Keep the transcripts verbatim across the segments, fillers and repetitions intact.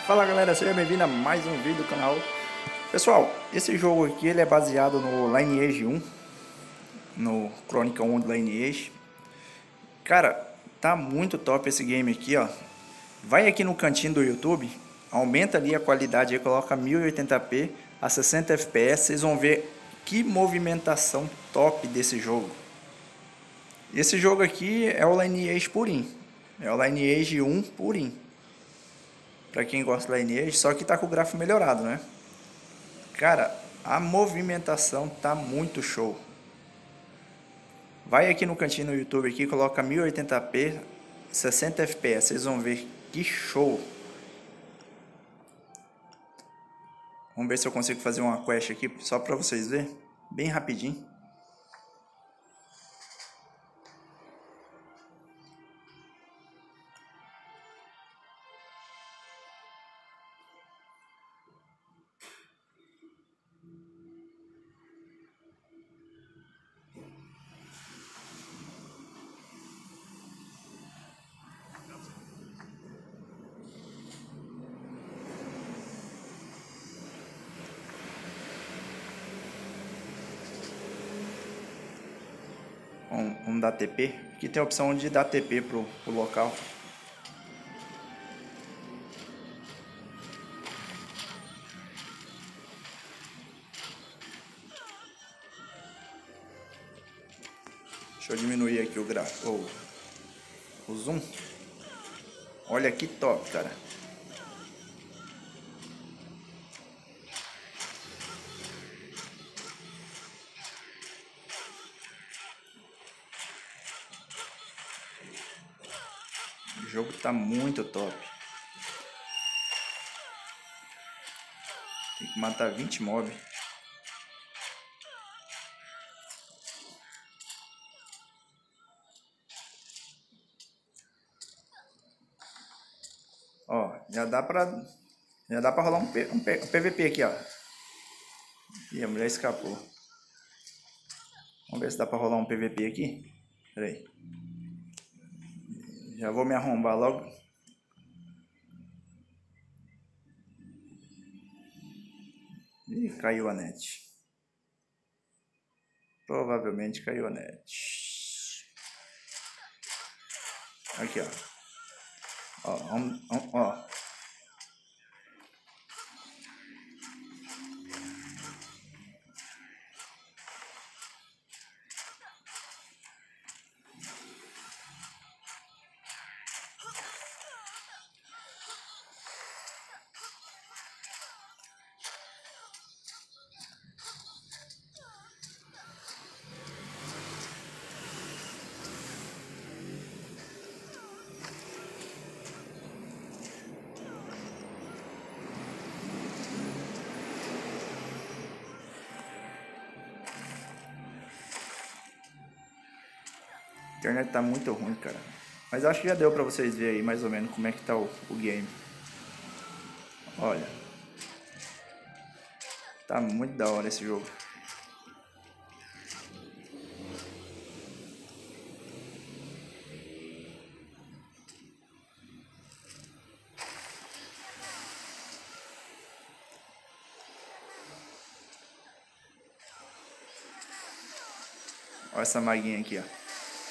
Fala galera, seja bem-vindo a mais um vídeo do canal. Pessoal, esse jogo aqui ele é baseado no Lineage um, no Chronicle um do Lineage. Cara, tá muito top esse game aqui, ó. Vai aqui no cantinho do YouTube, aumenta ali a qualidade aí, coloca mil e oitenta p a sessenta F P S, vocês vão ver que movimentação top desse jogo. Esse jogo aqui é o Lineage purinho, é o Lineage um purinho. Pra quem gosta de Lineage, só que tá com o gráfico melhorado, né? Cara, a movimentação tá muito show. Vai aqui no cantinho no YouTube aqui, coloca mil e oitenta p, sessenta F P S, vocês vão ver que show. Vamos ver se eu consigo fazer uma quest aqui, só pra vocês verem, bem rapidinho. Vamos, vamos dar T P. Aqui tem a opção de dar T P pro, pro local. Deixa eu diminuir aqui o gráfico, o, o zoom. Olha que top, cara. O jogo tá muito top. Tem que matar vinte mobs. Ó, já dá pra, já dá pra rolar um, P, um, P, um P V P aqui, ó. Ih, a mulher escapou. Vamos ver se dá pra rolar um P V P aqui. Pera aí. Já vou me arrombar logo. Ih, caiu a net. Provavelmente caiu a net. Aqui, ó. Ó, ó, ó. A internet tá muito ruim, cara. Mas acho que já deu pra vocês verem aí mais ou menos como é que tá o, o game. Olha. Tá muito da hora esse jogo. Olha essa maguinha aqui, ó.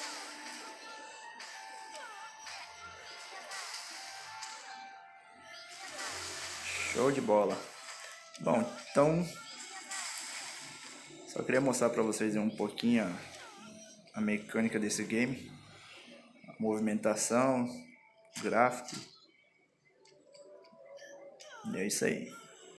Show de bola. Bom, então só queria mostrar para vocês um pouquinho a, a mecânica desse game, a movimentação, gráfico. E é isso aí.